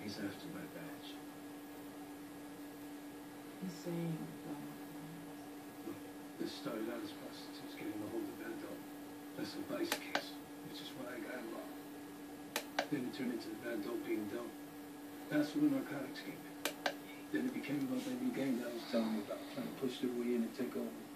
He's after my badge. He's saying, Look, this started out as prostitutes getting a hold of Van Dole. That's a vice case, which is what I got involved. Then it turned into the Van Dole being done. That's where the narcotics came in. Then it became about that new gang that I was telling you about, trying to push their way in and take over.